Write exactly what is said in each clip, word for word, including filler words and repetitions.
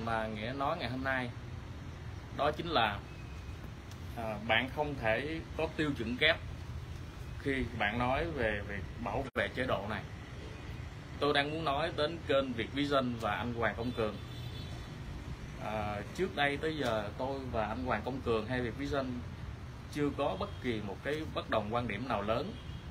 mà Nghĩa nói ngày hôm nay đó chính là à, bạn không thể có tiêu chuẩn kép khi bạn nói về việc bảo vệ chế độ này. Tôi đang muốn nói đến kênh Việt Vision và anh Hoàng Công Cường. À, trước đây tới giờ tôi và anh Hoàng Công Cường hay Việt Vision chưa có bất kỳ một cái bất đồng quan điểm nào lớn,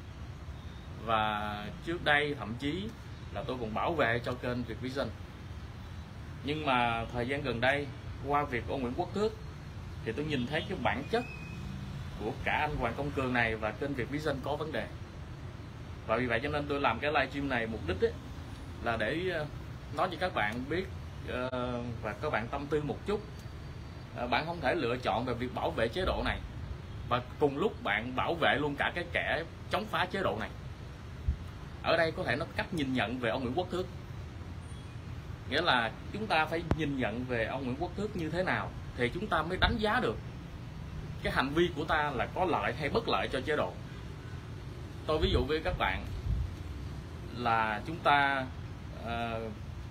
và trước đây thậm chí là tôi cũng bảo vệ cho kênh Việt Vision. Nhưng mà thời gian gần đây qua việc ông Nguyễn Quốc Thước thì tôi nhìn thấy cái bản chất của cả anh Hoàng Công Cường này và kênh Việt Vision có vấn đề. Và vì vậy cho nên tôi làm cái livestream này mục đích ấy, là để nói cho các bạn biết uh, và các bạn tâm tư một chút. Uh, bạn không thể lựa chọn về việc bảo vệ chế độ này và cùng lúc bạn bảo vệ luôn cả cái kẻ chống phá chế độ này. Ở đây có thể nó cách nhìn nhận về ông Nguyễn Quốc Thước, nghĩa là chúng ta phải nhìn nhận về ông Nguyễn Quốc Thước như thế nào thì chúng ta mới đánh giá được cái hành vi của ta là có lợi hay bất lợi cho chế độ. Tôi ví dụ với các bạn là chúng ta uh,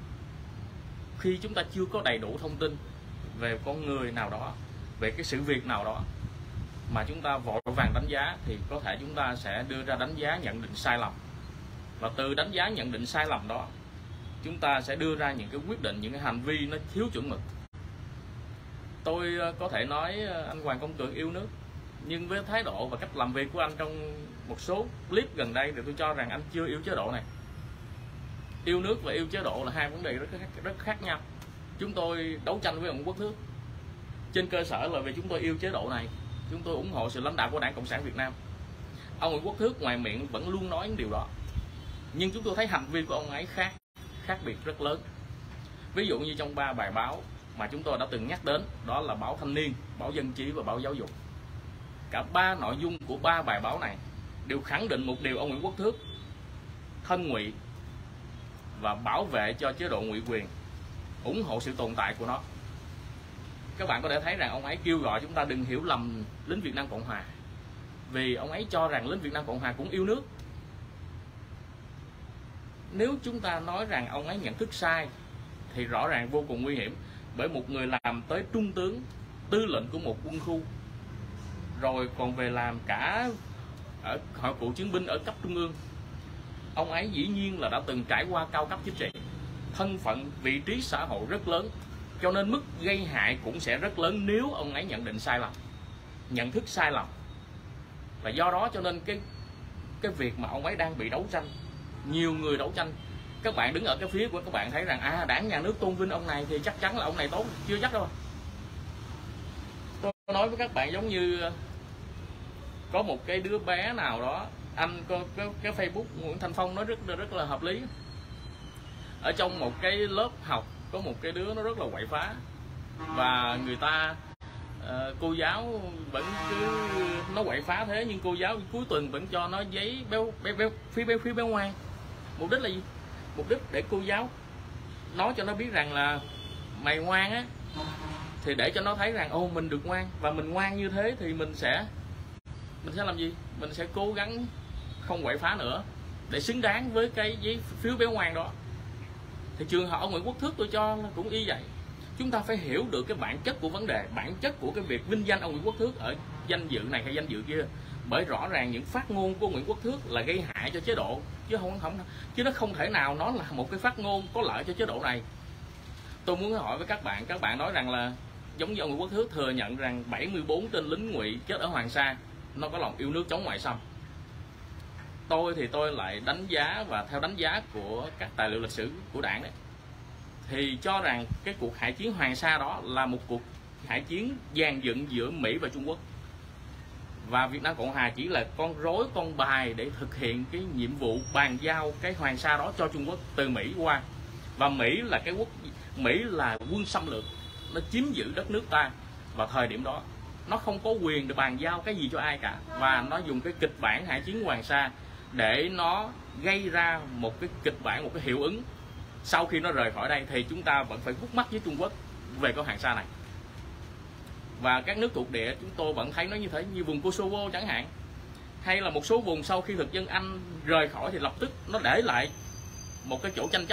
khi chúng ta chưa có đầy đủ thông tin về con người nào đó, về cái sự việc nào đó mà chúng ta vội vàng đánh giá thì có thể chúng ta sẽ đưa ra đánh giá nhận định sai lầm. Và từ đánh giá nhận định sai lầm đó chúng ta sẽ đưa ra những cái quyết định, những cái hành vi nó thiếu chuẩn mực. Tôi có thể nói anh Hoàng Công Cường yêu nước, nhưng với thái độ và cách làm việc của anh trong một số clip gần đây thì tôi cho rằng anh chưa yêu chế độ này. Yêu nước và yêu chế độ là hai vấn đề rất, rất khác nhau. Chúng tôi đấu tranh với ông Quốc Thước trên cơ sở là vì chúng tôi yêu chế độ này, chúng tôi ủng hộ sự lãnh đạo của Đảng Cộng sản Việt Nam. Ông Nguyễn Quốc Thước ngoài miệng vẫn luôn nói những điều đó, nhưng chúng tôi thấy hành vi của ông ấy khác khác biệt rất lớn. Ví dụ như trong ba bài báo mà chúng tôi đã từng nhắc đến, đó là báo Thanh Niên, báo Dân Trí và báo Giáo dục. Cả ba nội dung của ba bài báo này đều khẳng định một điều: ông Nguyễn Quốc Thước thân ngụy và bảo vệ cho chế độ ngụy quyền, ủng hộ sự tồn tại của nó. Các bạn có thể thấy rằng ông ấy kêu gọi chúng ta đừng hiểu lầm lính Việt Nam Cộng Hòa, vì ông ấy cho rằng lính Việt Nam Cộng Hòa cũng yêu nước. Nếu chúng ta nói rằng ông ấy nhận thức sai thì rõ ràng vô cùng nguy hiểm, bởi một người làm tới trung tướng, tư lệnh của một quân khu, rồi còn về làm cả ở hội cựu chiến binh ở cấp trung ương. Ông ấy dĩ nhiên là đã từng trải qua cao cấp chính trị, thân phận, vị trí xã hội rất lớn, cho nên mức gây hại cũng sẽ rất lớn nếu ông ấy nhận định sai lầm, nhận thức sai lầm. Và do đó cho nên cái cái việc mà ông ấy đang bị đấu tranh, nhiều người đấu tranh, các bạn đứng ở cái phía của các bạn thấy rằng à, Đảng nhà nước tôn vinh ông này thì chắc chắn là ông này tốt, chưa chắc đâu. Tôi nói với các bạn giống như có một cái đứa bé nào đó, anh có cái, cái Facebook Nguyễn Thành Phong nói rất rất là hợp lý. Ở trong một cái lớp học có một cái đứa nó rất là quậy phá, và người ta uh, cô giáo vẫn cứ nó quậy phá thế, nhưng cô giáo cuối tuần vẫn cho nó giấy béo béo béo phí béo phí béo ngoan. Mục đích là gì? Mục đích để cô giáo nói cho nó biết rằng là mày ngoan á, thì để cho nó thấy rằng ô mình được ngoan, và mình ngoan như thế thì mình sẽ mình sẽ làm gì? Mình sẽ cố gắng không quậy phá nữa để xứng đáng với cái giấy phiếu béo ngoan đó. Thì trường hợp ông Nguyễn Quốc Thước tôi cho cũng y vậy. Chúng ta phải hiểu được cái bản chất của vấn đề, bản chất của cái việc vinh danh ông Nguyễn Quốc Thước ở danh dự này hay danh dự kia. Bởi rõ ràng những phát ngôn của Nguyễn Quốc Thước là gây hại cho chế độ, chứ không không chứ nó không thể nào nó là một cái phát ngôn có lợi cho chế độ này. Tôi muốn hỏi với các bạn, các bạn nói rằng là giống như ông Nguyễn Quốc Thước thừa nhận rằng bảy mươi bốn tên lính ngụy chết ở Hoàng Sa nó có lòng yêu nước chống ngoại xâm. Tôi thì tôi lại đánh giá, và theo đánh giá của các tài liệu lịch sử của Đảng đấy, thì cho rằng cái cuộc hải chiến Hoàng Sa đó là một cuộc hải chiến dàn dựng giữa Mỹ và Trung Quốc, và Việt Nam Cộng Hòa chỉ là con rối, con bài để thực hiện cái nhiệm vụ bàn giao cái Hoàng Sa đó cho Trung Quốc từ Mỹ qua. Và Mỹ là cái quốc Mỹ là quân xâm lược, nó chiếm giữ đất nước ta, và thời điểm đó nó không có quyền để bàn giao cái gì cho ai cả, và nó dùng cái kịch bản hải chiến Hoàng Sa để nó gây ra một cái kịch bản, một cái hiệu ứng. Sau khi nó rời khỏi đây thì chúng ta vẫn phải khúc mắc với Trung Quốc về cái Hoàng Sa này. Và các nước thuộc địa chúng tôi vẫn thấy nó như thế, như vùng Kosovo chẳng hạn, hay là một số vùng sau khi thực dân Anh rời khỏi thì lập tức nó để lại một cái chỗ tranh chấp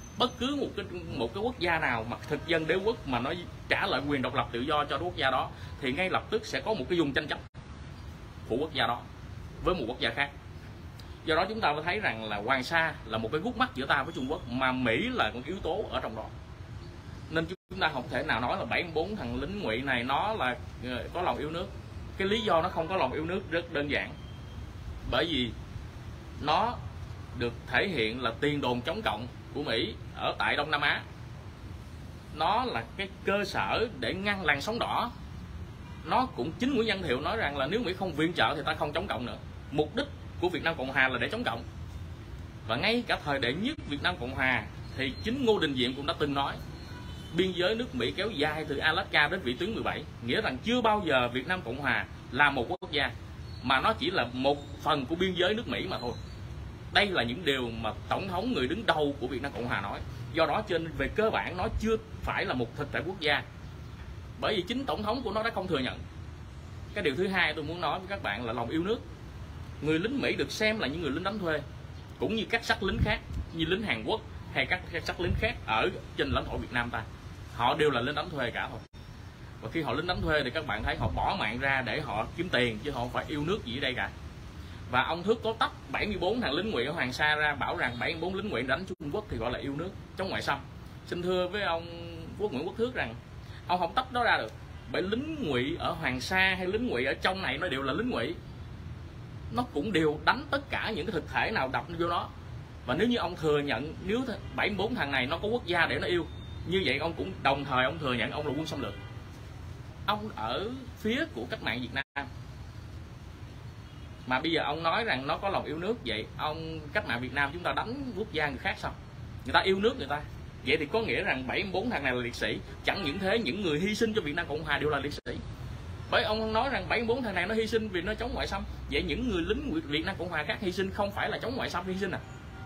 bất cứ một cái một cái quốc gia nào mà thực dân đế quốc mà nó trả lại quyền độc lập tự do cho quốc gia đó thì ngay lập tức sẽ có một cái vùng tranh chấp của quốc gia đó với một quốc gia khác. Do đó chúng ta phải thấy rằng là Hoàng Sa là một cái gút mắt giữa ta với Trung Quốc, mà Mỹ là một yếu tố ở trong đó. Nên chúng ta không thể nào nói là bảy mươi bốn thằng lính ngụy này nó là có lòng yêu nước. Cái lý do nó không có lòng yêu nước rất đơn giản, bởi vì nó được thể hiện là tiền đồn chống cộng của Mỹ ở tại Đông Nam Á. Nó là cái cơ sở để ngăn làn sóng đỏ. Nó cũng chính Nguyễn Văn Thiệu nói rằng là nếu Mỹ không viện trợ thì ta không chống cộng nữa. Mục đích của Việt Nam Cộng Hòa là để chống cộng. Và ngay cả thời đệ nhất Việt Nam Cộng Hòa thì chính Ngô Đình Diệm cũng đã từng nói biên giới nước Mỹ kéo dài từ Alaska đến vĩ tuyến mười bảy, nghĩa rằng chưa bao giờ Việt Nam Cộng Hòa là một quốc gia, mà nó chỉ là một phần của biên giới nước Mỹ mà thôi. Đây là những điều mà tổng thống người đứng đầu của Việt Nam Cộng Hòa nói. Do đó trên về cơ bản nó chưa phải là một thực thể quốc gia, bởi vì chính tổng thống của nó đã không thừa nhận. Cái điều thứ hai tôi muốn nói với các bạn là lòng yêu nước. Người lính Mỹ được xem là những người lính đánh thuê, cũng như các sắc lính khác, như lính Hàn Quốc hay các sắc lính khác ở trên lãnh thổ Việt Nam ta, họ đều là lính đánh thuê cả thôi. Và khi họ lính đánh thuê thì các bạn thấy họ bỏ mạng ra để họ kiếm tiền, chứ họ không phải yêu nước gì ở đây cả. Và ông Thước có tách bảy mươi bốn thằng lính ngụy ở Hoàng Sa ra, bảo rằng bảy mươi bốn lính ngụy đánh Trung Quốc thì gọi là yêu nước, chống ngoại xâm. Xin thưa với ông Quốc Nguyễn Quốc Thước rằng ông không tách đó ra được, bởi lính ngụy ở Hoàng Sa hay lính ngụy ở trong này nó đều là lính ngụy, nó cũng đều đánh tất cả những cái thực thể nào đập vô nó. Và nếu như ông thừa nhận nếu bảy mươi bốn thằng này nó có quốc gia để nó yêu, như vậy ông cũng đồng thời ông thừa nhận ông là quân xâm lược. Ông ở phía của cách mạng Việt Nam, mà bây giờ ông nói rằng nó có lòng yêu nước, vậy ông cách mạng Việt Nam chúng ta đánh quốc gia người khác sao? Người ta yêu nước người ta, vậy thì có nghĩa rằng bảy mươi bốn thằng này là liệt sĩ. Chẳng những thế, những người hy sinh cho Việt Nam Cộng Hòa đều là liệt sĩ. Bởi ông nói rằng bảy mươi bốn thằng này nó hy sinh vì nó chống ngoại xâm, vậy những người lính Việt Nam Cộng Hòa khác hy sinh không phải là chống ngoại xâm hy sinh à?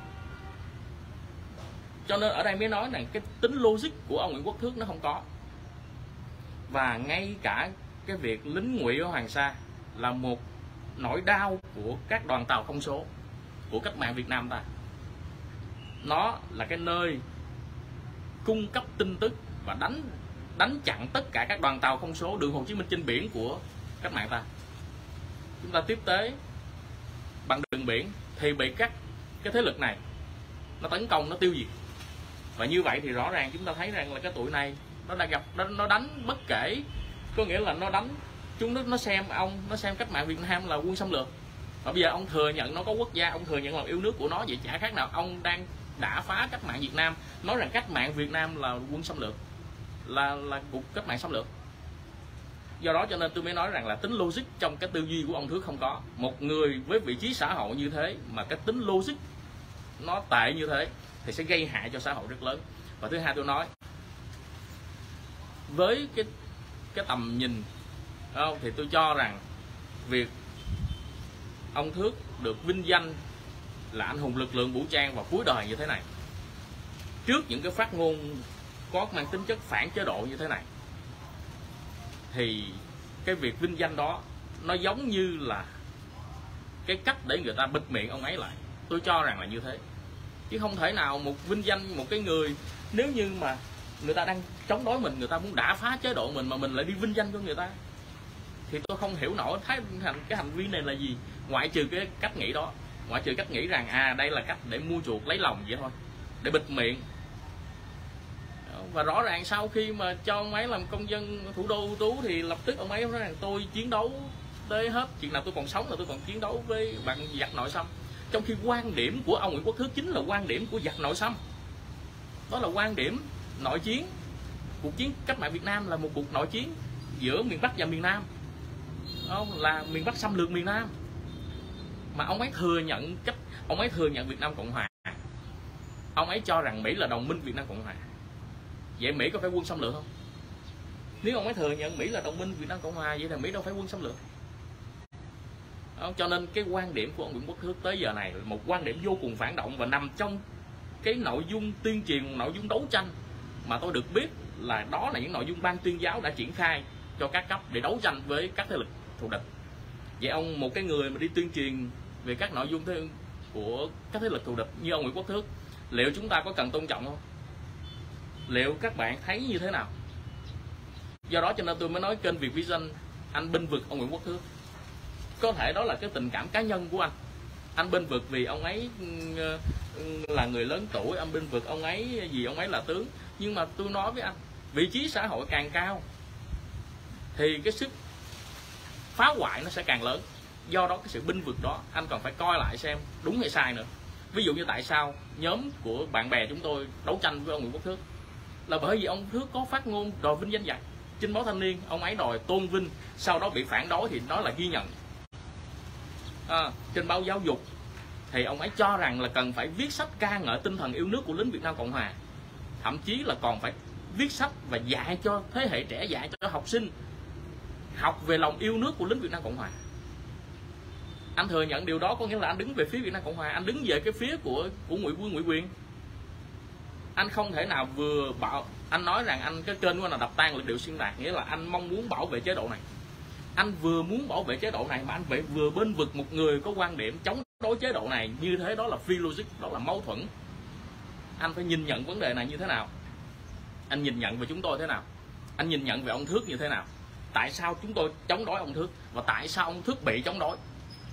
Cho nên ở đây mới nói rằng cái tính logic của ông Nguyễn Quốc Thước nó không có. Và ngay cả cái việc lính ngụy ở Hoàng Sa là một nỗi đau của các đoàn tàu không số của cách mạng Việt Nam ta. Nó là cái nơi cung cấp tin tức và đánh đánh chặn tất cả các đoàn tàu không số đường Hồ Chí Minh trên biển của cách mạng ta. Chúng ta tiếp tế bằng đường biển thì bị các cái thế lực này nó tấn công, nó tiêu diệt. Và như vậy thì rõ ràng chúng ta thấy rằng là cái tụi này nó đã gặp nó, nó đánh bất kể, có nghĩa là nó đánh chúng nó nó xem ông nó xem cách mạng Việt Nam là quân xâm lược. Và bây giờ ông thừa nhận nó có quốc gia, ông thừa nhận lòng yêu nước của nó, vậy chả khác nào ông đang đả phá cách mạng Việt Nam, nói rằng cách mạng Việt Nam là quân xâm lược, là là cuộc cách mạng xâm lược. Do đó cho nên tôi mới nói rằng là tính logic trong cái tư duy của ông Thước không có. Một người với vị trí xã hội như thế mà cái tính logic nó tệ như thế thì sẽ gây hại cho xã hội rất lớn. Và thứ hai tôi nói với cái cái tầm nhìn không, thì tôi cho rằng việc ông Thước được vinh danh là anh hùng lực lượng vũ trang vào cuối đời như thế này, trước những cái phát ngôn có mang tính chất phản chế độ như thế này, thì cái việc vinh danh đó nó giống như là cái cách để người ta bịt miệng ông ấy lại. Tôi cho rằng là như thế, chứ không thể nào một vinh danh một cái người, nếu như mà người ta đang chống đối mình, người ta muốn đả phá chế độ mình mà mình lại đi vinh danh cho người ta, thì tôi không hiểu nổi thái hành cái hành vi này là gì, ngoại trừ cái cách nghĩ đó, ngoại trừ cách nghĩ rằng à đây là cách để mua chuộc lấy lòng vậy thôi, để bịt miệng. Và rõ ràng sau khi mà cho ông ấy làm công dân thủ đô ưu tú thì lập tức ông ấy nói rằng tôi chiến đấu tới hết, chuyện nào tôi còn sống là tôi còn chiến đấu với bạn giặc nội xâm. Trong khi quan điểm của ông Nguyễn Quốc Thước chính là quan điểm của giặc nội xâm, đó là quan điểm nội chiến. Cuộc chiến cách mạng Việt Nam là một cuộc nội chiến giữa miền Bắc và miền Nam, không là miền Bắc xâm lược miền Nam, mà ông ấy thừa nhận cách ông ấy thừa nhận Việt Nam Cộng Hòa, ông ấy cho rằng Mỹ là đồng minh Việt Nam Cộng Hòa. Vậy Mỹ có phải quân xâm lược không? Nếu ông ấy thừa nhận Mỹ là đồng minh Việt Nam Cộng Hòa, vậy thì Mỹ đâu phải quân xâm lược. Cho nên cái quan điểm của ông Nguyễn Quốc Thước tới giờ này là một quan điểm vô cùng phản động và nằm trong cái nội dung tuyên truyền, nội dung đấu tranh mà tôi được biết là đó là những nội dung ban tuyên giáo đã triển khai cho các cấp để đấu tranh với các thế lực thù địch. Vậy ông, một cái người mà đi tuyên truyền về các nội dung của các thế lực thù địch như ông Nguyễn Quốc Thước, liệu chúng ta có cần tôn trọng không? Liệu các bạn thấy như thế nào? Do đó cho nên tôi mới nói kênh Việt Vision anh bênh vực ông Nguyễn Quốc Thước. Có thể đó là cái tình cảm cá nhân của anh. Anh bênh vực vì ông ấy là người lớn tuổi, anh bênh vực ông ấy vì ông ấy là tướng. Nhưng mà tôi nói với anh, vị trí xã hội càng cao thì cái sức phá hoại nó sẽ càng lớn. Do đó cái sự bênh vực đó anh còn phải coi lại xem đúng hay sai nữa. Ví dụ như tại sao nhóm của bạn bè chúng tôi đấu tranh với ông Nguyễn Quốc Thước, là bởi vì ông Thước có phát ngôn đòi vinh danh Giặc. Trên báo Thanh Niên ông ấy đòi tôn vinh, sau đó bị phản đối thì đó là ghi nhận. À, trên báo Giáo dục thì ông ấy cho rằng là cần phải viết sách ca ngợi tinh thần yêu nước của lính Việt Nam Cộng Hòa, thậm chí là còn phải viết sách và dạy cho thế hệ trẻ, dạy cho học sinh học về lòng yêu nước của lính Việt Nam Cộng Hòa. Anh thừa nhận điều đó, có nghĩa là anh đứng về phía Việt Nam Cộng Hòa, anh đứng về cái phía của của Ngụy Quân, Ngụy Quyền. Anh không thể nào vừa bảo anh nói rằng anh cái kênh của anh là đập tan luận điệu xuyên tạc, nghĩa là anh mong muốn bảo vệ chế độ này. Anh vừa muốn bảo vệ chế độ này mà anh phải vừa bên vực một người có quan điểm chống đối chế độ này, như thế đó là phi logic, đó là mâu thuẫn. Anh phải nhìn nhận vấn đề này như thế nào? Anh nhìn nhận về chúng tôi thế nào? Anh nhìn nhận về ông Thước như thế nào? Tại sao chúng tôi chống đối ông Thước và tại sao ông Thước bị chống đối?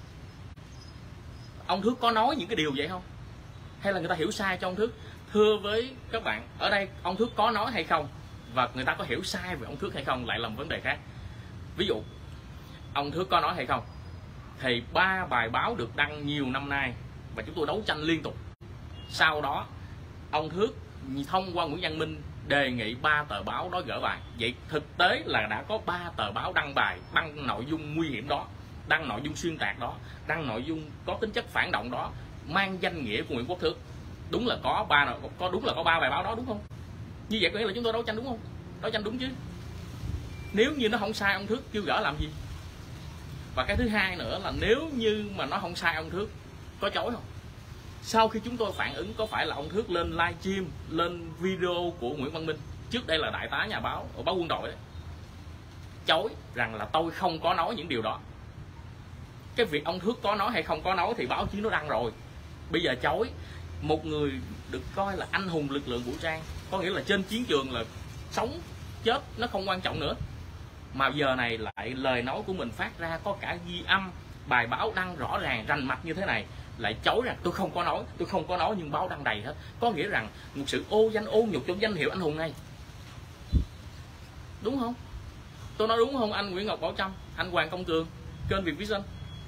Ông Thước có nói những cái điều vậy không? Hay là người ta hiểu sai cho ông Thước? Thưa với các bạn, ở đây ông Thước có nói hay không và người ta có hiểu sai về ông Thước hay không lại là một vấn đề khác. Ví dụ ông Thước có nói hay không thì ba bài báo được đăng nhiều năm nay và chúng tôi đấu tranh liên tục. Sau đó ông Thước thông qua Nguyễn Văn Minh đề nghị ba tờ báo đó gỡ bài. Vậy thực tế là đã có ba tờ báo đăng bài, đăng nội dung nguy hiểm đó, đăng nội dung xuyên tạc đó, đăng nội dung có tính chất phản động đó, mang danh nghĩa của Nguyễn Quốc Thước. Đúng là có ba, có đúng là có ba bài báo đó, đúng không? Như vậy có nghĩa là chúng tôi đấu tranh đúng không? Đấu tranh đúng chứ. Nếu như nó không sai, ông Thước kêu gỡ làm gì? Và cái thứ hai nữa là nếu như mà nó không sai, ông Thước có chối không? Sau khi chúng tôi phản ứng, có phải là ông Thước lên live stream, lên video của Nguyễn Văn Minh, trước đây là đại tá nhà báo ở báo Quân đội đấy, chối rằng là tôi không có nói những điều đó. Cái việc ông Thước có nói hay không có nói thì báo chí nó đăng rồi. Bây giờ chối một người được coi là anh hùng lực lượng vũ trang, có nghĩa là trên chiến trường là sống chết nó không quan trọng nữa, mà giờ này lại lời nói của mình phát ra có cả ghi âm, bài báo đăng rõ ràng rành mạch như thế này, lại chối rằng tôi không có nói, tôi không có nói nhưng báo đăng đầy hết. Có nghĩa rằng một sự ô danh ô nhục trong danh hiệu anh hùng này. Đúng không? Tôi nói đúng không anh Nguyễn Ngọc Bảo Trâm, anh Hoàng Công Cường, kênh Việt Vision?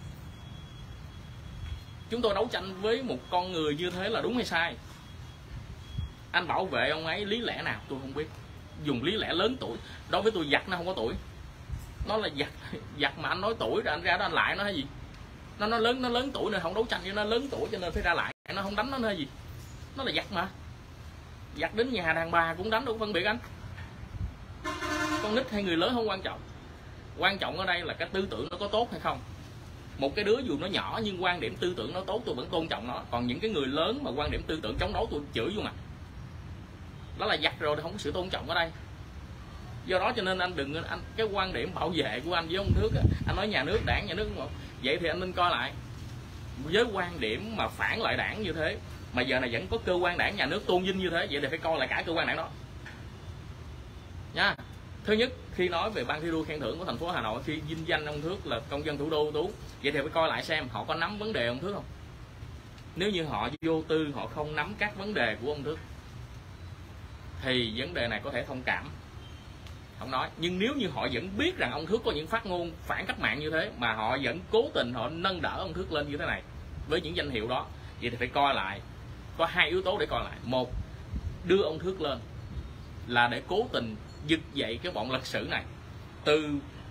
Chúng tôi đấu tranh với một con người như thế là đúng hay sai? Anh bảo vệ ông ấy lý lẽ nào tôi không biết. Dùng lý lẽ lớn tuổi. Đối với tôi Giặc nó không có tuổi. Nó là Giặc, Giặc mà anh nói tuổi rồi anh ra đó anh lại nó hay gì? Nó nó lớn nó lớn tuổi nên không đấu tranh, cho nó lớn tuổi cho nên phải ra lại. Nó không đánh nó hay gì? Nó là Giặc mà. Giặc đến nhà đàn bà cũng đánh, đâu phân biệt anh. Con nít hay người lớn không quan trọng. Quan trọng ở đây là cái tư tưởng nó có tốt hay không. Một cái đứa dù nó nhỏ nhưng quan điểm tư tưởng nó tốt tôi vẫn tôn trọng nó. Còn những cái người lớn mà quan điểm tư tưởng chống đối tôi chửi vô mặt. Đó là Giặc rồi, không có sự tôn trọng ở đây. Do đó cho nên anh đừng anh cái quan điểm bảo vệ của anh với ông Thước, anh nói nhà nước đảng nhà nước không? Vậy thì anh nên coi lại. Với quan điểm mà phản lại đảng như thế mà giờ này vẫn có cơ quan đảng nhà nước tôn vinh như thế, vậy thì phải coi lại cả cơ quan đảng đó nha. Thứ nhất, khi nói về ban thi đua khen thưởng của thành phố Hà Nội, khi vinh danh ông Thước là công dân thủ đô ưu tú, vậy thì phải coi lại xem họ có nắm vấn đề ông Thước không. Nếu như họ vô tư, họ không nắm các vấn đề của ông Thước thì vấn đề này có thể thông cảm, không nói. Nhưng nếu như họ vẫn biết rằng ông Thước có những phát ngôn phản cách mạng như thế mà họ vẫn cố tình họ nâng đỡ ông Thước lên như thế này với những danh hiệu đó, vậy thì phải coi lại. Có hai yếu tố để coi lại. Một, đưa ông Thước lên là để cố tình giật dậy cái bọn lật sử này, từ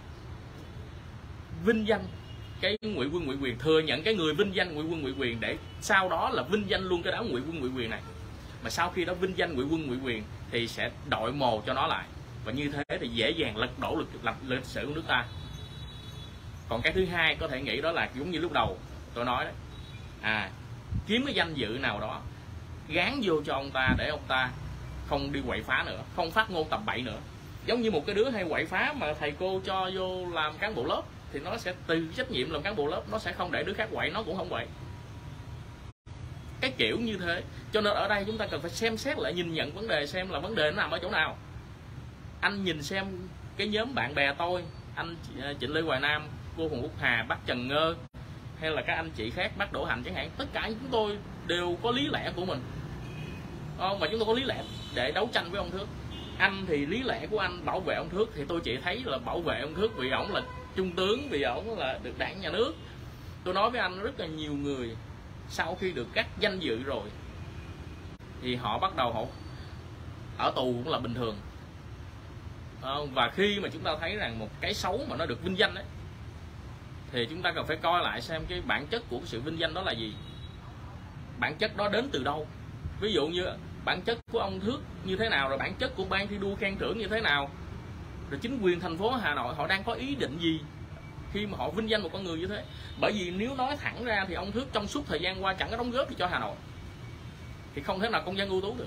vinh danh cái Ngụy Quân Ngụy Quyền, thừa nhận cái người vinh danh Ngụy Quân Ngụy Quyền, để sau đó là vinh danh luôn cái đám Ngụy Quân Ngụy Quyền này. Mà sau khi đó vinh danh Ngụy Quân Ngụy Quyền thì sẽ đội mồ cho nó lại, và như thế thì dễ dàng lật đổ lịch, lịch, lịch sử của nước ta. Còn cái thứ hai có thể nghĩ đó là giống như lúc đầu tôi nói đấy, à kiếm cái danh dự nào đó gán vô cho ông ta để ông ta không đi quậy phá nữa, không phát ngôn tầm bậy nữa. Giống như một cái đứa hay quậy phá mà thầy cô cho vô làm cán bộ lớp thì nó sẽ từ trách nhiệm làm cán bộ lớp, nó sẽ không để đứa khác quậy, nó cũng không quậy. cái kiểu như thế. Cho nên ở đây chúng ta cần phải xem xét lại, nhìn nhận vấn đề xem là vấn đề nó nằm ở chỗ nào. Anh nhìn xem cái nhóm bạn bè tôi, anh Trịnh Lê Hoài Nam, cô Hùng Úc Hà, bác Trần Ngơ, hay là các anh chị khác, bác Đỗ Hạnh chẳng hạn, tất cả chúng tôi đều có lý lẽ của mình, và chúng tôi có lý lẽ để đấu tranh với ông Thước. Anh thì lý lẽ của anh bảo vệ ông Thước, thì tôi chỉ thấy là bảo vệ ông Thước vì ổng là trung tướng, vì ổng là được đảng nhà nước. Tôi nói với anh, rất là nhiều người sau khi được cắt danh dự rồi thì họ bắt đầu họ ở tù cũng là bình thường. Và khi mà chúng ta thấy rằng một cái xấu mà nó được vinh danh ấy, thì chúng ta cần phải coi lại xem cái bản chất của sự vinh danh đó là gì, bản chất đó đến từ đâu. Ví dụ như bản chất của ông Thước như thế nào, rồi bản chất của ban thi đua khen thưởng như thế nào, rồi chính quyền thành phố Hà Nội họ đang có ý định gì khi mà họ vinh danh một con người như thế. Bởi vì nếu nói thẳng ra thì ông Thước trong suốt thời gian qua chẳng có đóng góp gì cho Hà Nội, thì không thể nào công dân ưu tú được.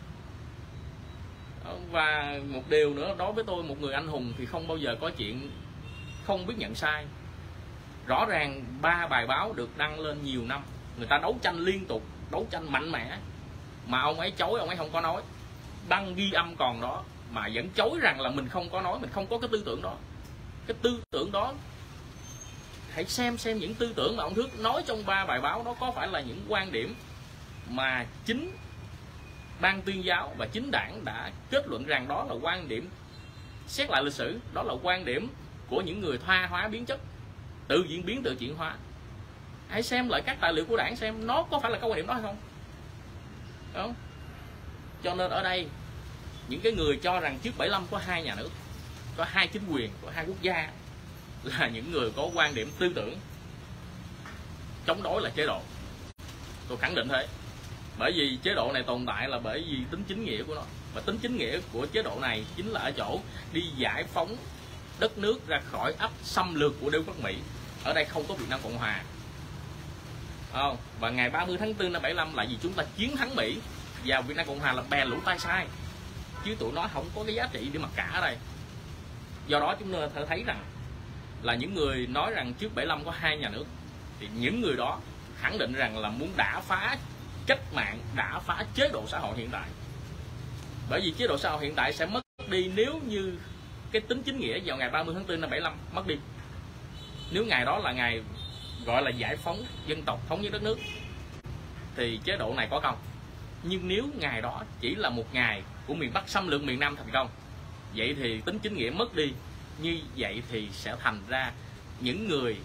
Và một điều nữa, đối với tôi, một người anh hùng thì không bao giờ có chuyện không biết nhận sai. Rõ ràng ba bài báo được đăng lên nhiều năm, người ta đấu tranh liên tục, đấu tranh mạnh mẽ, mà ông ấy chối, ông ấy không có nói. Đăng ghi âm còn đó mà vẫn chối rằng là mình không có nói, mình không có cái tư tưởng đó. Cái tư tưởng đó, hãy xem xem những tư tưởng mà ông Thước nói trong ba bài báo đó có phải là những quan điểm mà chính ban tuyên giáo và chính đảng đã kết luận rằng đó là quan điểm, xét lại lịch sử, đó là quan điểm của những người thoa hóa biến chất, tự diễn biến tự chuyển hóa. Hãy xem lại các tài liệu của đảng xem nó có phải là cái quan điểm đó hay không. Đúng không? Cho nên ở đây những cái người cho rằng trước bảy mươi lăm có hai nhà nước, có hai chính quyền, có hai quốc gia, là những người có quan điểm tư tưởng chống đối là chế độ. Tôi khẳng định thế. Bởi vì chế độ này tồn tại là bởi vì tính chính nghĩa của nó. Và tính chính nghĩa của chế độ này chính là ở chỗ đi giải phóng đất nước ra khỏi ách xâm lược của đế quốc Mỹ. Ở đây không có Việt Nam Cộng Hòa. Không. Và ngày ba mươi tháng tư năm bảy mươi lăm là vì chúng ta chiến thắng Mỹ, và Việt Nam Cộng Hòa là bè lũ tay sai, chứ tụi nó không có cái giá trị để mặc cả ở đây. Do đó chúng ta thấy rằng là những người nói rằng trước bảy mươi lăm có hai nhà nước, thì những người đó khẳng định rằng là muốn đả phá cách mạng, đả phá chế độ xã hội hiện tại. Bởi vì chế độ xã hội hiện tại sẽ mất đi nếu như cái tính chính nghĩa vào ngày ba mươi tháng tư năm bảy mươi lăm mất đi. Nếu ngày đó là ngày gọi là giải phóng dân tộc, thống nhất đất nước, thì chế độ này có công. Nhưng nếu ngày đó chỉ là một ngày của miền Bắc xâm lược miền Nam thành công, vậy thì tính chính nghĩa mất đi. Như vậy thì sẽ thành ra những người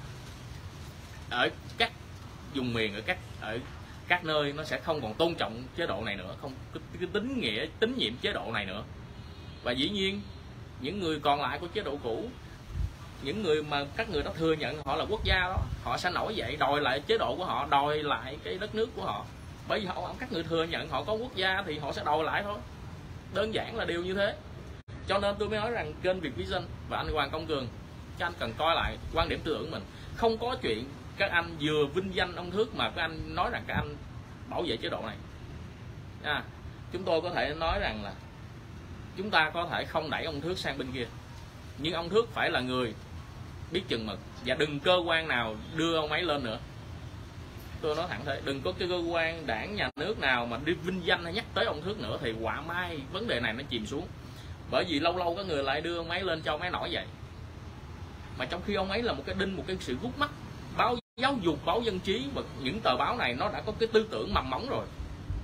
ở các vùng miền, ở các ở các nơi nó sẽ không còn tôn trọng chế độ này nữa, không cái, cái tính nghĩa, tín nhiệm chế độ này nữa. Và dĩ nhiên những người còn lại của chế độ cũ, những người mà các người đã thừa nhận họ là quốc gia đó, họ sẽ nổi dậy đòi lại chế độ của họ, đòi lại cái đất nước của họ. Bởi vì họ, các người thừa nhận họ có quốc gia thì họ sẽ đòi lại thôi. Đơn giản là điều như thế. Cho nên tôi mới nói rằng kênh Việt Vision và anh Hoàng Công Cường, các anh cần coi lại quan điểm tư tưởng mình. Không có chuyện các anh vừa vinh danh ông Thước mà các anh nói rằng các anh bảo vệ chế độ này. À, chúng tôi có thể nói rằng là chúng ta có thể không đẩy ông Thước sang bên kia, nhưng ông Thước phải là người biết chừng mực, và đừng cơ quan nào đưa ông ấy lên nữa. Tôi nói thẳng thế, đừng có cái cơ quan đảng nhà nước nào mà đi vinh danh hay nhắc tới ông Thước nữa, thì quả mai vấn đề này nó chìm xuống. Bởi vì lâu lâu có người lại đưa ông ấy lên cho ông ấy nổi vậy, mà trong khi ông ấy là một cái đinh, một cái sự gút mắt. Báo Giáo dục, báo Dân Trí và những tờ báo này nó đã có cái tư tưởng mầm móng rồi,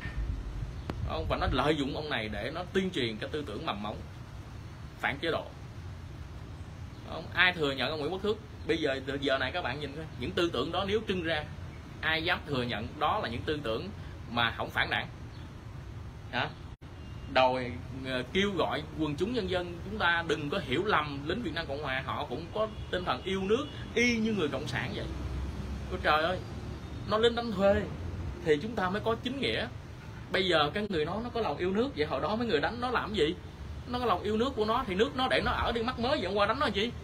và nó lợi dụng ông này để nó tuyên truyền cái tư tưởng mầm móng phản chế độ. Ai thừa nhận ông Nguyễn Quốc Thước? Bây giờ từ giờ này các bạn nhìn coi, những tư tưởng đó nếu trưng ra, ai dám thừa nhận đó là những tư tưởng mà không phản đảng? Hả? Đòi kêu gọi quần chúng nhân dân chúng ta đừng có hiểu lầm lính Việt Nam Cộng Hòa, họ cũng có tinh thần yêu nước y như người cộng sản vậy. Ôi trời ơi, nó lính đánh thuê thì chúng ta mới có chính nghĩa. Bây giờ cái người nói nó có lòng yêu nước, vậy hồi đó mấy người đánh nó làm gì? Nó có lòng yêu nước của nó thì nước nó để nó ở đi, mắc mới vậy qua đánh nó chi?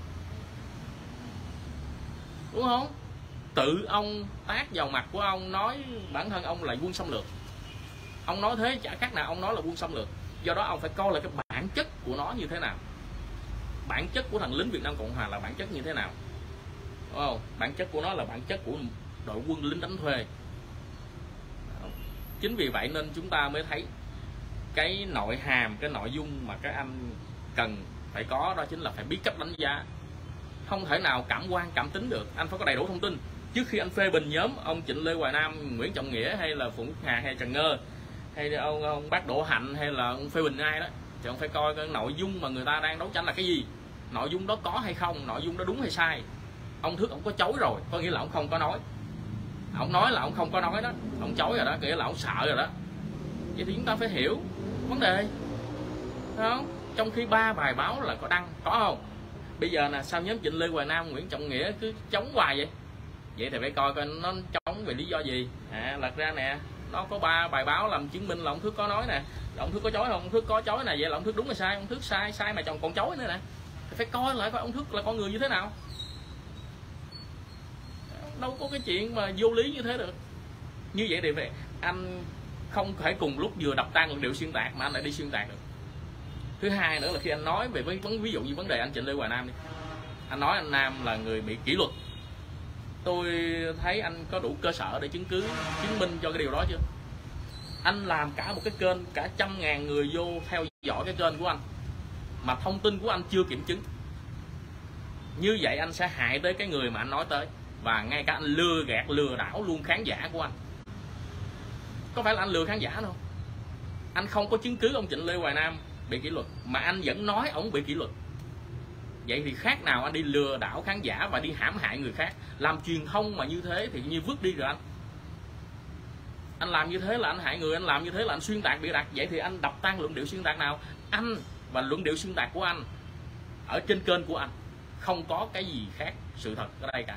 Đúng không? Tự ông tát vào mặt của ông, nói bản thân ông là quân xâm lược. Ông nói thế chả khác nào ông nói là quân xâm lược. Do đó ông phải coi lại cái bản chất của nó như thế nào. Bản chất của thằng lính Việt Nam Cộng Hòa là bản chất như thế nào? Đúng không? Bản chất của nó là bản chất của đội quân lính đánh thuê. Chính vì vậy nên chúng ta mới thấy cái nội hàm, cái nội dung mà các anh cần phải có đó chính là phải biết cách đánh giá. Không thể nào cảm quan cảm tính được, anh phải có đầy đủ thông tin trước khi anh phê bình nhóm ông Trịnh Lê Hoài Nam, Nguyễn Trọng Nghĩa hay là Phùng Quốc Hà hay Trần Ngơ hay ông, ông bác Đỗ Hạnh hay là ông phê bình ai đó, thì ông phải coi cái nội dung mà người ta đang đấu tranh là cái gì, nội dung đó có hay không, nội dung đó đúng hay sai. Ông Thước ông có chối rồi, có nghĩa là ông không có nói. Ông nói là ông không có nói đó, ông chối rồi đó, nghĩa là ông sợ rồi đó. Vậy thì chúng ta phải hiểu vấn đề, đúng không? Trong khi ba bài báo là có đăng, có không? Bây giờ là sao nhóm Trịnh Lê Hoài Nam, Nguyễn Trọng Nghĩa cứ chống hoài vậy? Vậy thì phải coi coi nó chống vì lý do gì. À, lật ra nè, nó có ba bài báo làm chứng minh là ông Thước có nói nè, ông Thước có chối không? Ông Thước có chối nè, vậy là ông Thước đúng hay sai? Ông Thước sai, sai mà chồng còn chối nữa nè. Thì phải coi lại coi ông Thước là con người như thế nào. Đâu có cái chuyện mà vô lý như thế được. Như vậy thì phải anh không thể cùng lúc vừa đập tan luận điệu xuyên tạc mà anh lại đi xuyên tạc được. Thứ hai nữa là khi anh nói về vấn ví dụ như vấn đề anh Trịnh Lê Hoài Nam đi, anh nói anh Nam là người bị kỷ luật, tôi thấy anh có đủ cơ sở để chứng cứ chứng minh cho cái điều đó chưa? Anh làm cả một cái kênh cả trăm ngàn người vô theo dõi cái kênh của anh mà thông tin của anh chưa kiểm chứng, như vậy anh sẽ hại tới cái người mà anh nói tới, và ngay cả anh lừa gạt lừa đảo luôn khán giả của anh. Có phải là anh lừa khán giả đâu? Anh không có chứng cứ ông Trịnh Lê Hoài Nam bị kỷ luật mà anh vẫn nói ông bị kỷ luật. Vậy thì khác nào anh đi lừa đảo khán giả và đi hãm hại người khác. Làm truyền thông mà như thế thì như vứt đi rồi anh. Anh làm như thế là anh hại người, anh làm như thế là anh xuyên tạc bịa đặt. Vậy thì anh đập tan luận điệu xuyên tạc nào? Anh và luận điệu xuyên tạc của anh ở trên kênh của anh không có cái gì khác sự thật ở đây cả.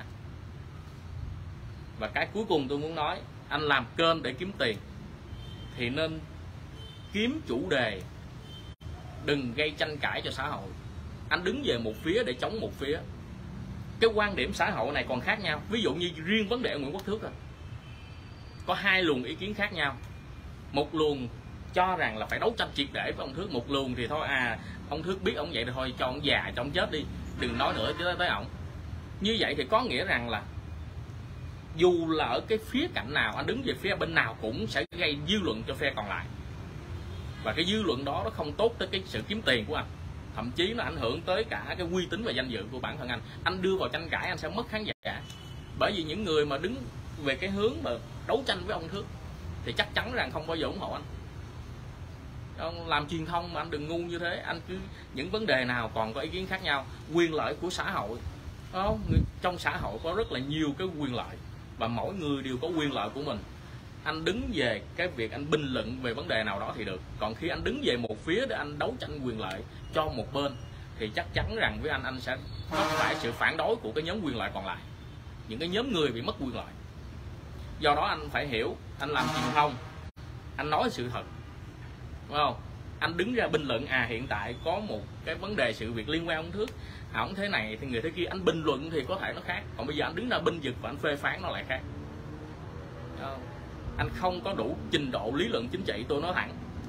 Và cái cuối cùng tôi muốn nói, anh làm kênh để kiếm tiền thì nên kiếm chủ đề, đừng gây tranh cãi cho xã hội. Anh đứng về một phía để chống một phía. Cái quan điểm xã hội này còn khác nhau. Ví dụ như riêng vấn đề Nguyễn Quốc Thước, có hai luồng ý kiến khác nhau. Một luồng cho rằng là phải đấu tranh triệt để với ông Thước, một luồng thì thôi à, ông Thước biết ông vậy thì thôi cho ông già cho ông chết đi, đừng nói nữa chứ tới ổng. Như vậy thì có nghĩa rằng là dù là ở cái phía cạnh nào, anh đứng về phía bên nào cũng sẽ gây dư luận cho phe còn lại. Và cái dư luận đó nó không tốt tới cái sự kiếm tiền của anh, thậm chí nó ảnh hưởng tới cả cái uy tín và danh dự của bản thân anh. Anh đưa vào tranh cãi anh sẽ mất khán giả. Bởi vì những người mà đứng về cái hướng mà đấu tranh với ông Thước thì chắc chắn rằng không bao giờ ủng hộ anh. Ông làm truyền thông mà anh đừng ngu như thế. Anh cứ những vấn đề nào còn có ý kiến khác nhau, quyền lợi của xã hội, không? Trong xã hội có rất là nhiều cái quyền lợi và mỗi người đều có quyền lợi của mình. Anh đứng về cái việc anh bình luận về vấn đề nào đó thì được. Còn khi anh đứng về một phía để anh đấu tranh quyền lợi cho một bên thì chắc chắn rằng với anh anh sẽ có phải sự phản đối của cái nhóm quyền lợi còn lại, những cái nhóm người bị mất quyền lợi. Do đó anh phải hiểu, anh làm truyền thông, anh nói sự thật, đúng không? Anh đứng ra bình luận à hiện tại có một cái vấn đề sự việc liên quan ông Thước, à, ông thế này thì người thế kia, anh bình luận thì có thể nó khác. Còn bây giờ anh đứng ra binh vực và anh phê phán nó lại khác. Không? Anh không có đủ trình độ lý luận chính trị, tôi nói thẳng.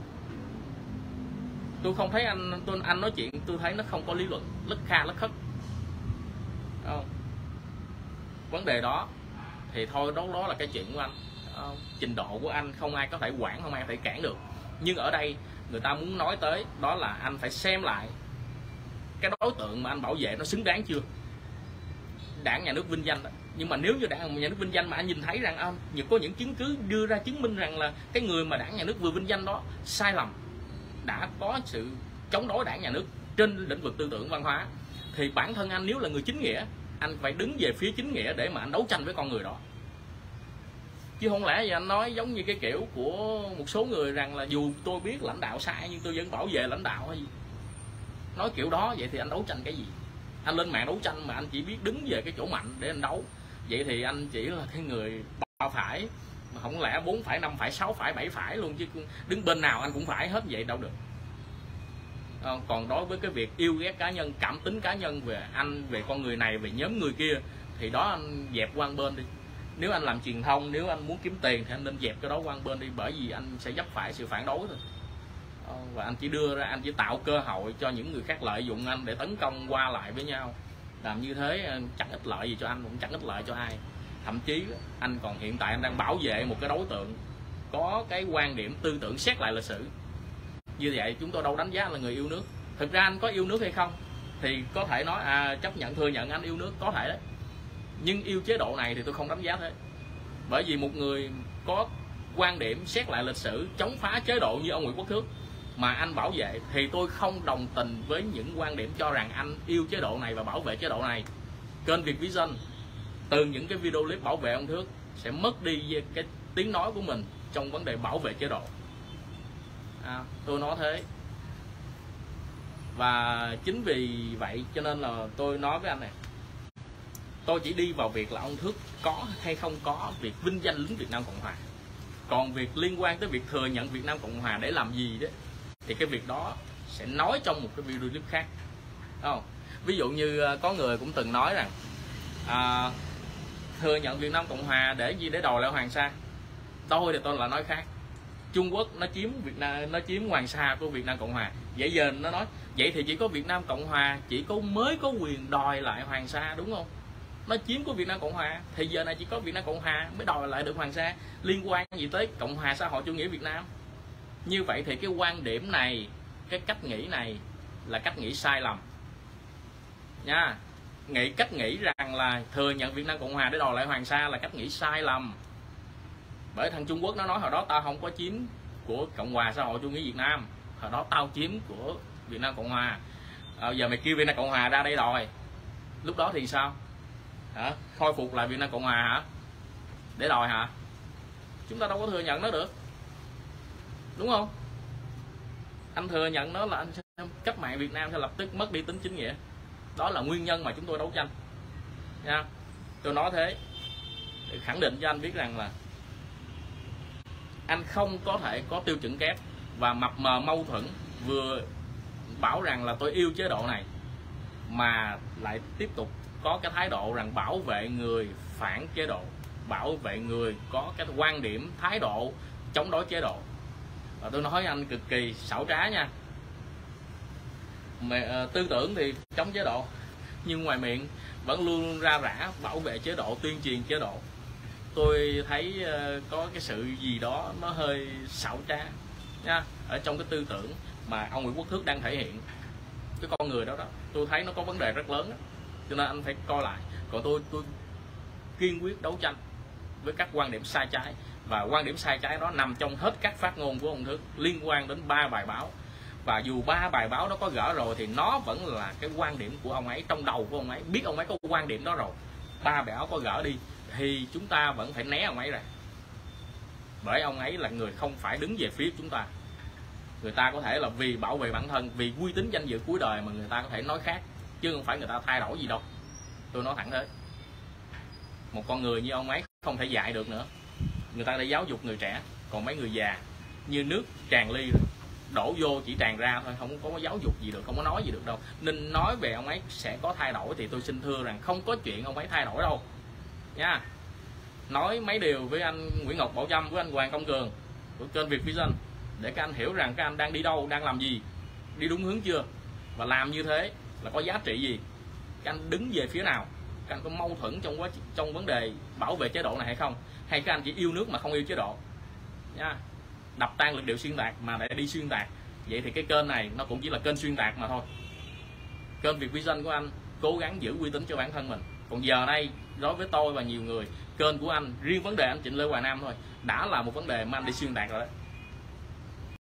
Tôi không thấy anh tôi anh nói chuyện tôi thấy nó không có lý luận, lất kha lất khất. Không? Vấn đề đó thì thôi, đó đó là cái chuyện của anh. Không? Trình độ của anh không ai có thể quản, không ai có thể cản được. Nhưng ở đây người ta muốn nói tới đó là anh phải xem lại cái đối tượng mà anh bảo vệ nó xứng đáng chưa. Đảng nhà nước vinh danh đó. Nhưng mà nếu như đảng nhà nước vinh danh mà anh nhìn thấy rằng anh có những chứng cứ đưa ra chứng minh rằng là cái người mà đảng nhà nước vừa vinh danh đó sai lầm, đã có sự chống đối đảng nhà nước trên lĩnh vực tư tưởng văn hóa, thì bản thân anh nếu là người chính nghĩa, anh phải đứng về phía chính nghĩa để mà anh đấu tranh với con người đó. Chứ không lẽ giờ anh nói giống như cái kiểu của một số người rằng là dù tôi biết lãnh đạo sai nhưng tôi vẫn bảo vệ lãnh đạo hay gì. Nói kiểu đó vậy thì anh đấu tranh cái gì? Anh lên mạng đấu tranh mà anh chỉ biết đứng về cái chỗ mạnh để anh đấu, vậy thì anh chỉ là cái người bao phải, mà không lẽ bốn phải, năm phải, sáu phải, bảy phải luôn, chứ đứng bên nào anh cũng phải hết vậy đâu được. Còn đối với cái việc yêu ghét cá nhân, cảm tính cá nhân về anh, về con người này, về nhóm người kia, thì đó anh dẹp qua bên đi. Nếu anh làm truyền thông, nếu anh muốn kiếm tiền thì anh nên dẹp cái đó qua bên đi, bởi vì anh sẽ vấp phải sự phản đối thôi. Và anh chỉ đưa ra, anh chỉ tạo cơ hội cho những người khác lợi dụng anh để tấn công qua lại với nhau. Làm như thế chẳng ích lợi gì cho anh, cũng chẳng ích lợi cho ai. Thậm chí anh còn hiện tại anh đang bảo vệ một cái đối tượng có cái quan điểm tư tưởng xét lại lịch sử. Như vậy chúng tôi đâu đánh giá anh là người yêu nước. Thực ra anh có yêu nước hay không thì có thể nói à, chấp nhận thừa nhận anh yêu nước, có thể đấy, nhưng yêu chế độ này thì tôi không đánh giá thế. Bởi vì một người có quan điểm xét lại lịch sử, chống phá chế độ như ông Nguyễn Quốc Thước mà anh bảo vệ, thì tôi không đồng tình với những quan điểm cho rằng anh yêu chế độ này và bảo vệ chế độ này. Kênh Việt Vision từ những cái video clip bảo vệ ông Thước sẽ mất đi cái tiếng nói của mình trong vấn đề bảo vệ chế độ. À, tôi nói thế. Và chính vì vậy cho nên là tôi nói với anh này, tôi chỉ đi vào việc là ông Thước có hay không có việc vinh danh lính Việt Nam Cộng Hòa. Còn việc liên quan tới việc thừa nhận Việt Nam Cộng Hòa để làm gì đó thì cái việc đó sẽ nói trong một cái video clip khác, đúng không? Ví dụ như có người cũng từng nói rằng à, thừa nhận Việt Nam Cộng Hòa để gì, để đòi lại Hoàng Sa. Tôi thì tôi là nói khác. Trung Quốc nó chiếm Việt Nam, nó chiếm Hoàng Sa của Việt Nam Cộng Hòa. Vậy giờ nó nói vậy thì chỉ có Việt Nam Cộng Hòa chỉ có mới có quyền đòi lại Hoàng Sa, đúng không? Nó chiếm của Việt Nam Cộng Hòa thì giờ này chỉ có Việt Nam Cộng Hòa mới đòi lại được Hoàng Sa, liên quan gì tới Cộng Hòa xã hội chủ nghĩa Việt Nam? Như vậy thì cái quan điểm này, cái cách nghĩ này là cách nghĩ sai lầm nha. Nghĩ cách nghĩ rằng là thừa nhận Việt Nam Cộng Hòa để đòi lại Hoàng Sa là cách nghĩ sai lầm. Bởi thằng Trung Quốc nó nói hồi đó tao không có chiếm của Cộng Hòa xã hội chủ nghĩa Việt Nam, hồi đó tao chiếm của Việt Nam Cộng Hòa. À, giờ mày kêu Việt Nam Cộng Hòa ra đây đòi, lúc đó thì sao hả? Khôi phục lại Việt Nam Cộng Hòa hả, để đòi hả? Chúng ta đâu có thừa nhận nó được, đúng không? Anh thừa nhận nó là anh sẽ cách mạng Việt Nam sẽ lập tức mất đi tính chính nghĩa. Đó là nguyên nhân mà chúng tôi đấu tranh nha. Tôi nói thế để khẳng định cho anh biết rằng là anh không có thể có tiêu chuẩn kép và mập mờ mâu thuẫn, vừa bảo rằng là tôi yêu chế độ này mà lại tiếp tục có cái thái độ rằng bảo vệ người phản chế độ, bảo vệ người có cái quan điểm thái độ chống đối chế độ. Và tôi nói anh cực kỳ xảo trá nha. Mà, uh, tư tưởng thì chống chế độ nhưng ngoài miệng vẫn luôn ra rã bảo vệ chế độ, tuyên truyền chế độ. Tôi thấy uh, có cái sự gì đó nó hơi xảo trá nha, ở trong cái tư tưởng mà ông Nguyễn Quốc Thước đang thể hiện. Cái con người đó đó tôi thấy nó có vấn đề rất lớn đó. Cho nên anh phải coi lại. Còn tôi tôi kiên quyết đấu tranh với các quan điểm sai trái, và quan điểm sai trái đó nằm trong hết các phát ngôn của ông Thước liên quan đến ba bài báo. Và dù ba bài báo đó có gỡ rồi thì nó vẫn là cái quan điểm của ông ấy, trong đầu của ông ấy, biết ông ấy có quan điểm đó rồi. Ba bài báo có gỡ đi thì chúng ta vẫn phải né ông ấy ra, bởi ông ấy là người không phải đứng về phía chúng ta. Người ta có thể là vì bảo vệ bản thân, vì uy tín danh dự cuối đời mà người ta có thể nói khác, chứ không phải người ta thay đổi gì đâu. Tôi nói thẳng thế. Một con người như ông ấy không thể dạy được nữa. Người ta đã giáo dục người trẻ, còn mấy người già như nước tràn ly rồi, đổ vô chỉ tràn ra thôi, không có giáo dục gì được, không có nói gì được đâu. Nên nói về ông ấy sẽ có thay đổi thì tôi xin thưa rằng không có chuyện ông ấy thay đổi đâu nha. Nói mấy điều với anh Nguyễn Ngọc Bảo Trâm, với anh Hoàng Công Cường của kênh Việt Vision để các anh hiểu rằng các anh đang đi đâu, đang làm gì, đi đúng hướng chưa, và làm như thế là có giá trị gì, các anh đứng về phía nào, các anh có mâu thuẫn trong quá trong vấn đề bảo vệ chế độ này hay không, hay các anh chỉ yêu nước mà không yêu chế độ nha. Đập tan lực điệu xuyên tạc mà để đi xuyên tạc, vậy thì cái kênh này nó cũng chỉ là kênh xuyên tạc mà thôi. Kênh Việt Vision của anh cố gắng giữ uy tín cho bản thân mình. Còn giờ đây đối với tôi và nhiều người, kênh của anh riêng vấn đề anh Trịnh Lê Hoài Nam thôi đã là một vấn đề mà anh đi xuyên tạc rồi đó.